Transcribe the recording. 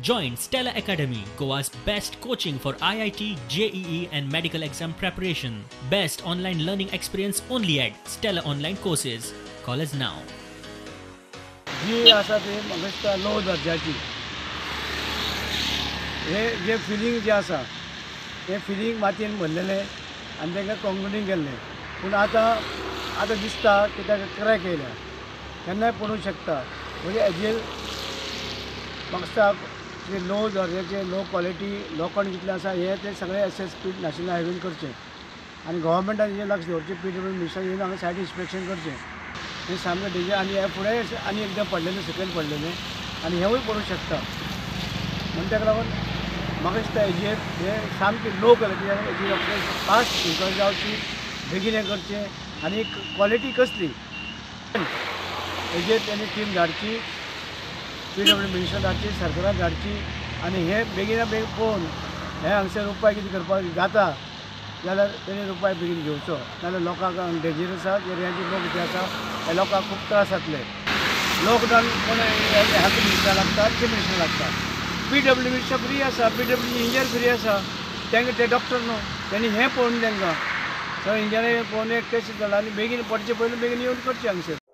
Join Stella Academy, Goa's best coaching for IIT, JEE and medical exam preparation. Best online learning experience only at Stella Online Courses. Call us now. जी आसा ती म्हाका दिसता 9 दर्जाची हे जे feeling जे आसा हे फिलींग मातयेन भरलेले आनी तांकां कॉन्क्रिटींग केल्लें पूण आतां दिसता की ताका क्रॅक येयल्या केन्नाय पडूंक शकता म्हणजे हेजेर म्हाका दिसता जे 9 दर्जाचे लो क्वॉलिटी लोखंड कितलें आसा हे ते सगळे एसेस नॅशनल हायवेन करचें आनी गव्हर्मेंटान हेजेर लक्ष दवरचें PWD मिनिस्टर येवन हांगा सायट इन्स्पेक्शन करचें हे सामकें डेंजर आनी हे फुडें आनी एकदां पडलेलें सकयल पडलेलें आनी हेंवूय पडूंक शकता म्हण ताका लागून म्हाका दिसता हेजेर हे सामकें लो क्वॉलिटी हेजेर आपलें फास्ट इन्क्वायरी जावची बेगीन हें करचें आनी क्वॉलिटी कसली हेजेर तेणी टीम धाडची PWD मिनिस्टर धाडची सरकारान धाडची आनी हे बेगिना बेगीन पळोवन हे हांगसर उपाय कितें करपाक जाता जाल्यार तेणी उपाय बेगीन घेवचो नाजाल्यार लोकांक डेंजर आसा एरियांचे लोक जे आसा हे लोकांक खूब त्रास जातले लॉकडावन कोण हेल्थ मिनिस्टर लागता चीफ मिनिस्टर लागता PWD मिनिस्टर फ्री आसा PWD इंजिनियर फ्री आसा तांकां ते डॉक्टर न्हू तेणी हें पळोवन तांकां सो इंजिनियर पळोवन एक केस जाला आनी बेगीन पडचे पयलीं बेगीन येवन करचें हांगसर